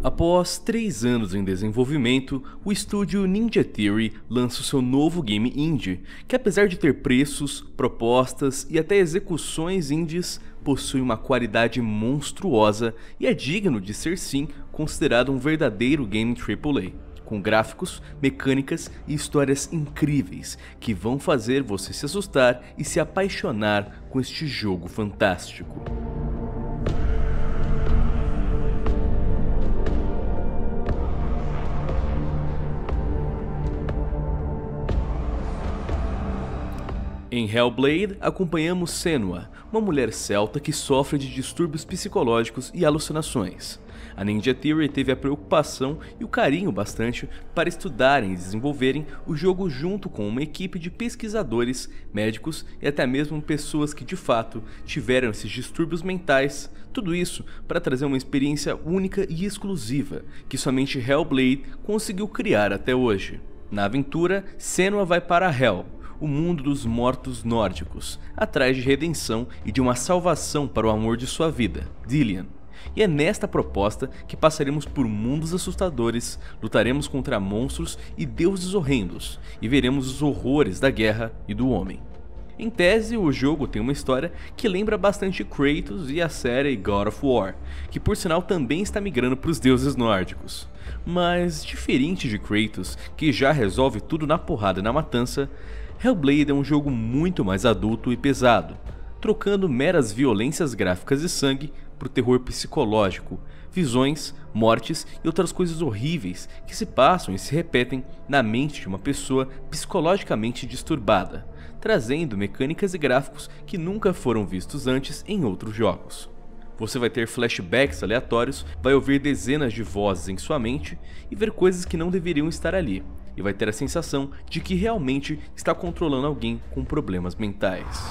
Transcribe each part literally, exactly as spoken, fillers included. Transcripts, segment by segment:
Após três anos em desenvolvimento, o estúdio Ninja Theory lança o seu novo game indie, que apesar de ter preços, propostas e até execuções indies, possui uma qualidade monstruosa e é digno de ser sim considerado um verdadeiro game triplo A, com gráficos, mecânicas e histórias incríveis que vão fazer você se assustar e se apaixonar com este jogo fantástico. Em Hellblade, acompanhamos Senua, uma mulher celta que sofre de distúrbios psicológicos e alucinações. A Ninja Theory teve a preocupação e o carinho bastante para estudarem e desenvolverem o jogo junto com uma equipe de pesquisadores, médicos e até mesmo pessoas que de fato tiveram esses distúrbios mentais. Tudo isso para trazer uma experiência única e exclusiva que somente Hellblade conseguiu criar até hoje. Na aventura, Senua vai para Hell, o mundo dos mortos nórdicos, atrás de redenção e de uma salvação para o amor de sua vida, Dillian. E é nesta proposta que passaremos por mundos assustadores, lutaremos contra monstros e deuses horrendos, e veremos os horrores da guerra e do homem. Em tese, o jogo tem uma história que lembra bastante Kratos e a série God of War, que por sinal também está migrando para os deuses nórdicos. Mas, diferente de Kratos, que já resolve tudo na porrada e na matança, Hellblade é um jogo muito mais adulto e pesado, trocando meras violências gráficas e sangue por terror psicológico, visões, mortes e outras coisas horríveis que se passam e se repetem na mente de uma pessoa psicologicamente disturbada, trazendo mecânicas e gráficos que nunca foram vistos antes em outros jogos. Você vai ter flashbacks aleatórios, vai ouvir dezenas de vozes em sua mente e ver coisas que não deveriam estar ali, e vai ter a sensação de que realmente está controlando alguém com problemas mentais.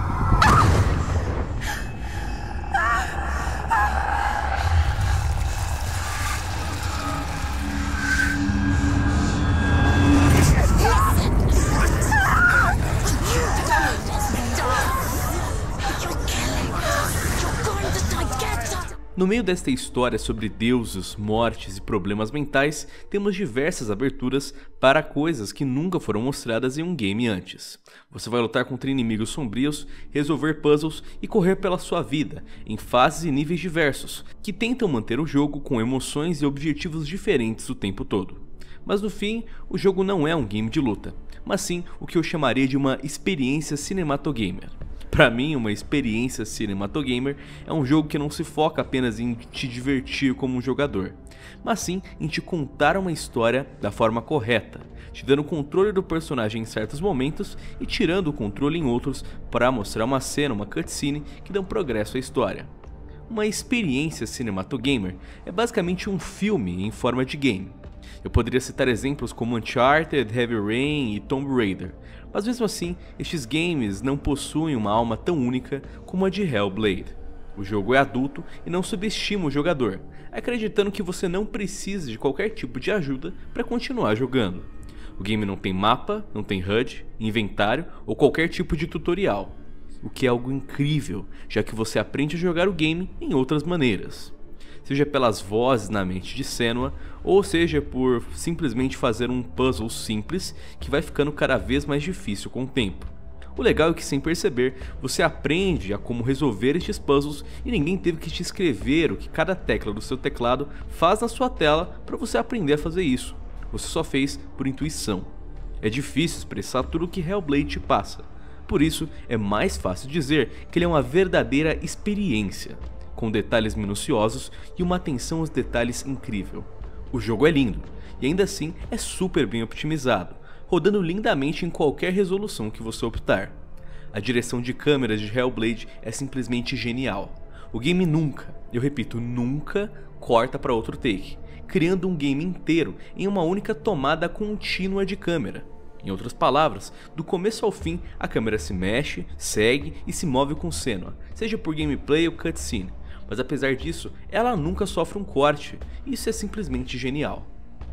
No meio desta história sobre deuses, mortes e problemas mentais, temos diversas aberturas para coisas que nunca foram mostradas em um game antes. Você vai lutar contra inimigos sombrios, resolver puzzles e correr pela sua vida, em fases e níveis diversos, que tentam manter o jogo com emoções e objetivos diferentes o tempo todo. Mas no fim, o jogo não é um game de luta, mas sim o que eu chamaria de uma experiência cinematogamer. Para mim, uma experiência cinematogamer é um jogo que não se foca apenas em te divertir como um jogador, mas sim em te contar uma história da forma correta, te dando controle do personagem em certos momentos e tirando o controle em outros para mostrar uma cena, uma cutscene que dão progresso à história. Uma experiência cinematogamer é basicamente um filme em forma de game. Eu poderia citar exemplos como Uncharted, Heavy Rain e Tomb Raider, mas mesmo assim, estes games não possuem uma alma tão única como a de Hellblade. O jogo é adulto e não subestima o jogador, acreditando que você não precisa de qualquer tipo de ajuda para continuar jogando. O game não tem mapa, não tem H U D, inventário ou qualquer tipo de tutorial, o que é algo incrível, já que você aprende a jogar o game em outras maneiras. Seja pelas vozes na mente de Senua, ou seja por simplesmente fazer um puzzle simples que vai ficando cada vez mais difícil com o tempo. O legal é que, sem perceber, você aprende a como resolver estes puzzles e ninguém teve que te escrever o que cada tecla do seu teclado faz na sua tela para você aprender a fazer isso. Você só fez por intuição. É difícil expressar tudo o que Hellblade te passa, por isso é mais fácil dizer que ele é uma verdadeira experiência, com detalhes minuciosos e uma atenção aos detalhes incrível. O jogo é lindo, e ainda assim é super bem optimizado, rodando lindamente em qualquer resolução que você optar. A direção de câmera de Hellblade é simplesmente genial. O game nunca, eu repito, nunca corta para outro take, criando um game inteiro em uma única tomada contínua de câmera. Em outras palavras, do começo ao fim, a câmera se mexe, segue e se move com Senua, seja por gameplay ou cutscene. Mas apesar disso, ela nunca sofre um corte, e isso é simplesmente genial.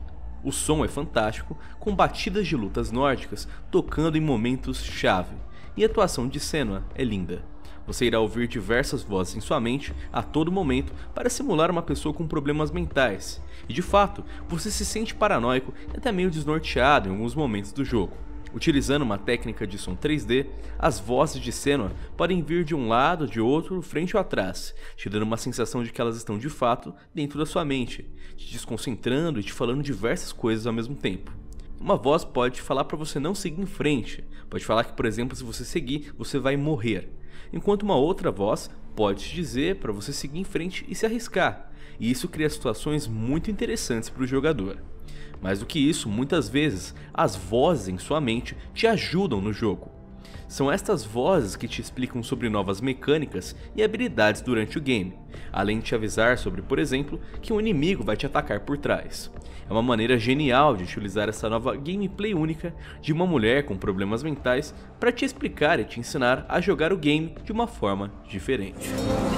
O som é fantástico, com batidas de lutas nórdicas tocando em momentos chave, e a atuação de Senua é linda. Você irá ouvir diversas vozes em sua mente a todo momento para simular uma pessoa com problemas mentais, e de fato, você se sente paranoico e até meio desnorteado em alguns momentos do jogo. Utilizando uma técnica de som três D, as vozes de Senua podem vir de um lado, de outro, frente ou atrás, te dando uma sensação de que elas estão de fato dentro da sua mente, te desconcentrando e te falando diversas coisas ao mesmo tempo. Uma voz pode falar para você não seguir em frente, pode falar que, por exemplo, se você seguir, você vai morrer, enquanto uma outra voz pode te dizer para você seguir em frente e se arriscar, e isso cria situações muito interessantes para o jogador. Mais do que isso, muitas vezes, as vozes em sua mente te ajudam no jogo. São estas vozes que te explicam sobre novas mecânicas e habilidades durante o game, além de te avisar sobre, por exemplo, que um inimigo vai te atacar por trás. É uma maneira genial de utilizar essa nova gameplay única de uma mulher com problemas mentais para te explicar e te ensinar a jogar o game de uma forma diferente.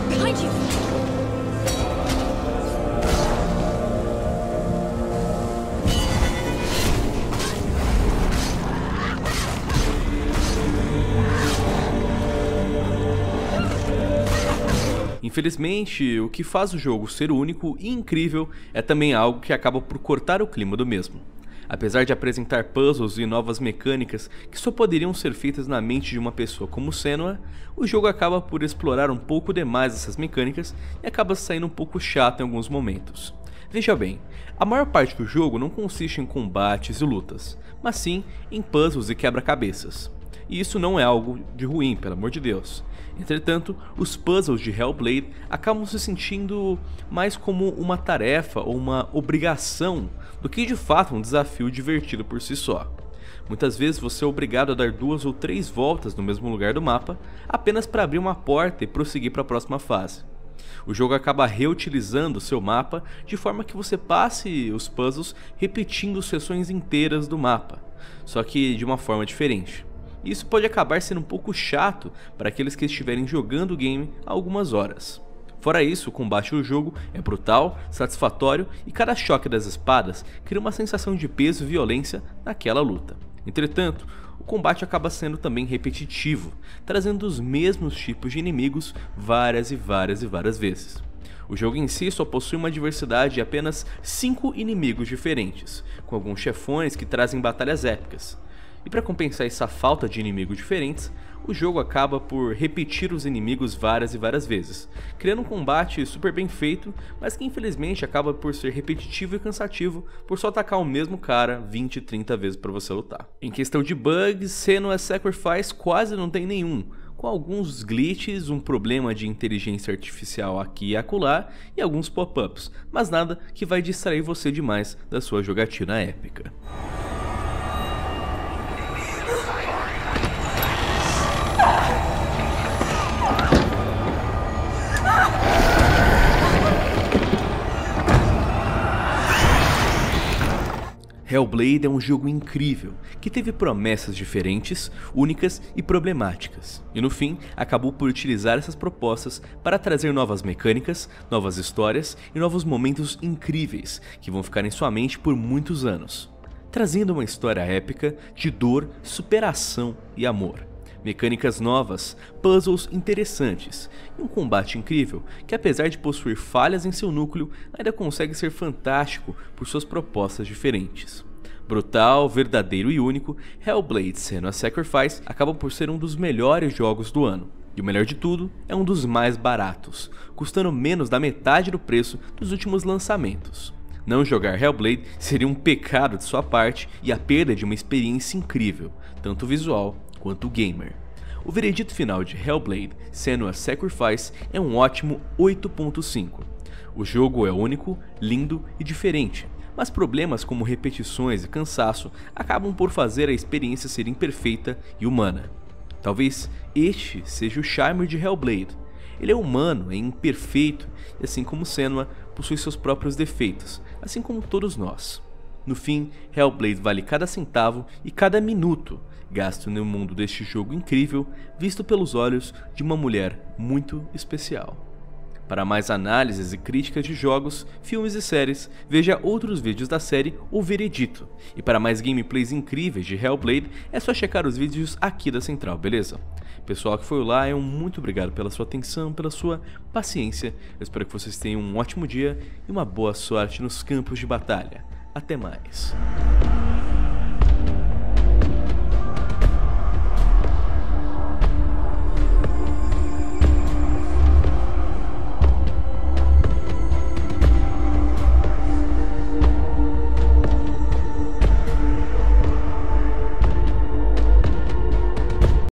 Infelizmente, o que faz o jogo ser único e incrível é também algo que acaba por cortar o clima do mesmo. Apesar de apresentar puzzles e novas mecânicas que só poderiam ser feitas na mente de uma pessoa como Senua, o jogo acaba por explorar um pouco demais essas mecânicas e acaba saindo um pouco chato em alguns momentos. Veja bem, a maior parte do jogo não consiste em combates e lutas, mas sim em puzzles e quebra-cabeças. E isso não é algo de ruim, pelo amor de Deus. Entretanto, os puzzles de Hellblade acabam se sentindo mais como uma tarefa ou uma obrigação do que de fato um desafio divertido por si só. Muitas vezes você é obrigado a dar duas ou três voltas no mesmo lugar do mapa apenas para abrir uma porta e prosseguir para a próxima fase. O jogo acaba reutilizando seu mapa de forma que você passe os puzzles repetindo seções inteiras do mapa, só que de uma forma diferente. Isso pode acabar sendo um pouco chato para aqueles que estiverem jogando o game há algumas horas. Fora isso, o combate do jogo é brutal, satisfatório e cada choque das espadas cria uma sensação de peso e violência naquela luta. Entretanto, o combate acaba sendo também repetitivo, trazendo os mesmos tipos de inimigos várias e várias e várias vezes. O jogo em si só possui uma diversidade de apenas cinco inimigos diferentes, com alguns chefões que trazem batalhas épicas. E para compensar essa falta de inimigos diferentes, o jogo acaba por repetir os inimigos várias e várias vezes, criando um combate super bem feito, mas que infelizmente acaba por ser repetitivo e cansativo por só atacar o mesmo cara vinte, trinta vezes para você lutar. Em questão de bugs, Senua Sacrifice quase não tem nenhum, com alguns glitches, um problema de inteligência artificial aqui e acolá e alguns pop-ups, mas nada que vai distrair você demais da sua jogatina épica. Hellblade é um jogo incrível, que teve promessas diferentes, únicas e problemáticas, e no fim acabou por utilizar essas propostas para trazer novas mecânicas, novas histórias e novos momentos incríveis que vão ficar em sua mente por muitos anos, trazendo uma história épica de dor, superação e amor. Mecânicas novas, puzzles interessantes e um combate incrível que, apesar de possuir falhas em seu núcleo, ainda consegue ser fantástico por suas propostas diferentes. Brutal, verdadeiro e único, Hellblade: Senua Sacrifice acaba por ser um dos melhores jogos do ano. E o melhor de tudo, é um dos mais baratos, custando menos da metade do preço dos últimos lançamentos. Não jogar Hellblade seria um pecado de sua parte e a perda de uma experiência incrível, tanto visual quanto gamer. O veredito final de Hellblade: Senua Sacrifice é um ótimo oito ponto cinco. O jogo é único, lindo e diferente, mas problemas como repetições e cansaço acabam por fazer a experiência ser imperfeita e humana. Talvez este seja o charme de Hellblade. Ele é humano, é imperfeito e, assim como Senua, possui seus próprios defeitos, assim como todos nós. No fim, Hellblade vale cada centavo e cada minuto gasto no mundo deste jogo incrível, visto pelos olhos de uma mulher muito especial. Para mais análises e críticas de jogos, filmes e séries, veja outros vídeos da série O Veredito. E para mais gameplays incríveis de Hellblade, é só checar os vídeos aqui da Central, beleza? Pessoal que foi lá, é um muito obrigado pela sua atenção, pela sua paciência. Eu espero que vocês tenham um ótimo dia e uma boa sorte nos campos de batalha. Até mais.